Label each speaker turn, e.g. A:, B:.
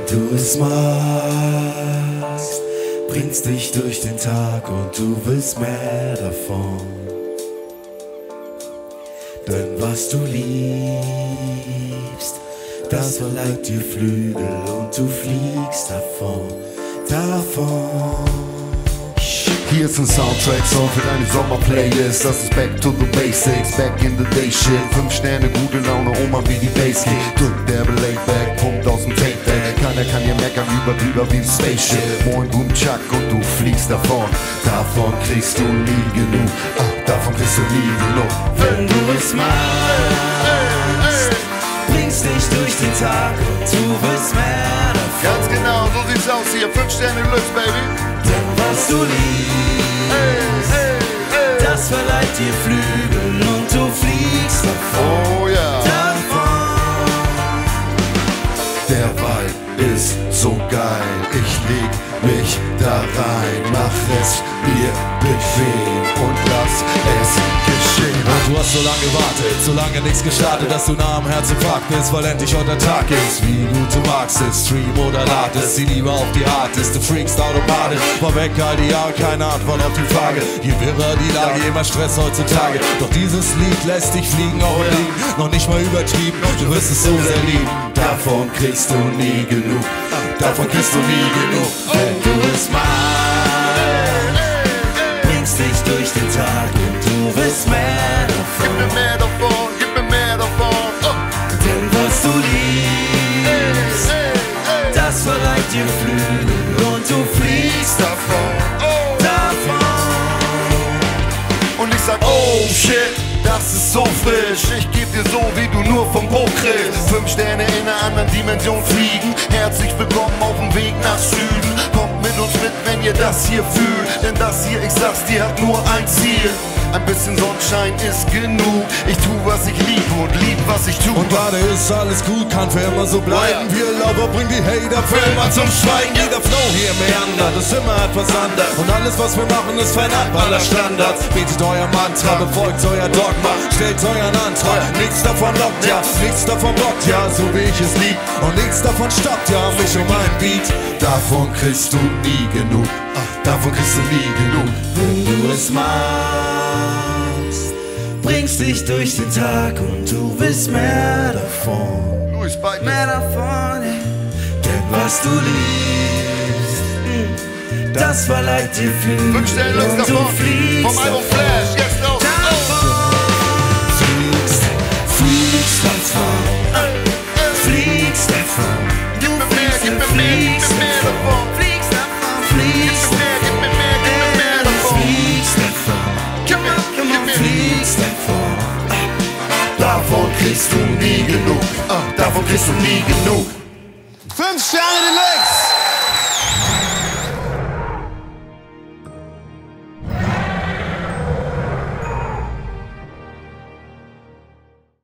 A: du es magst, bringst dich durch den Tag und du willst mehr davon. Denn was du liebst, das verleiht dir Flügel und du fliegst davon.
B: Hier ist ein Soundtrack-Song für deine Sommerplaylist. Das ist Back to the Basics, back in the day shit. 5 Sterne, gute Laune, Oma wie die Bass geht. Drückt der Belayback, pumpt aus dem Tape-Deck. Keiner kann hier meckern, drüber wie ein Spaceship. Moin, Boom, Chuck und du fliegst davon. Davon kriegst du nie genug, davon kriegst du nie genug.
A: Wenn du es machst, bringst dich durch den Tag und du willst mehr davon.
B: Ganz genau, so sieht's aus hier, 5 Sterne Lutz, baby.
A: Denn was du liebst, das verleiht dir Flügel und du fliegst davon.
B: Oh ja.
A: Davon.
B: Der Vibe ist so geil, ich leg mich da rein, mach es mir bequem und lass es geschehen.
C: Und du hast so lange gewartet, so lange nichts gestartet, dass du nah am Herzinfarkt bist, weil endlich heute Tag ist. Wie gut du magst es, stream oder ladest, die Liebe auf die Art ist, du freakst automatisch. Vorweg all die Jahre, keine Antwort auf die Frage. Je wirrer die Lage, je mehr Stress heutzutage. Doch dieses Lied lässt dich fliegen, auch liegen, noch nicht mal übertrieben, du wirst es so sehr lieben.
A: Davon kriegst du nie genug, davon kriegst du nie genug. Wenn du es magst, bringst dich durch den Tag und du willst mehr davon.
B: Gib mir mehr davon, gib mir mehr davon.
A: Denn was du liebst, das verleiht dir Flügel und du fliegst davon.
B: Und ich sag, oh shit, das ist so frisch. Ich geb dir so, wie du nur vom Brot kriegst. 5 Sterne in einer anderen Dimension fliegen. Herzlich willkommen auf dem Weg nach Süden. Kommt mit uns mit, wenn ihr das hier fühlt. Denn das hier, ich sag's dir, hat nur ein Ziel. Ein bisschen Sonnenschein ist genug. Ich tu, was ich liebe und lieb, was ich tu.
C: Und gerade ist alles gut, kann für immer so bleiben. Wir Lover bringen die Hater für immer zum Schweigen. Jeder Flow hier meandert, ist immer etwas anders. Und alles, was wir machen, ist fernab aller Standards. Betet euer Mantra, befolgt euer Dogma, stellt euren Antrag. Nichts davon lockt, ja, nichts davon blockt, ja, so wie ich es lieb. Und nichts davon stoppt, ja, mich um ein Beat.
B: Davon kriegst du nie genug, davon kriegst du nie genug.
A: Wenn du es machst, bringst dich durch den Tag und du willst mehr davon.
B: Louis Bike.
A: Mehr davon, denn was du liebst, das verleiht dir Flügel
B: 5 Sterne Lutz
A: und du
B: davon,
A: fliegst
B: vom Album
A: davon.
B: Flash, jetzt los.
A: Fliegst davon, fliegst davon, du fliegst davon, fliegst davon, fliegst davon, fliegst davon, fliegst davon.
B: Davon kriegst du nie genug, davon kriegst du nie genug.
C: 5 Sterne Deluxe!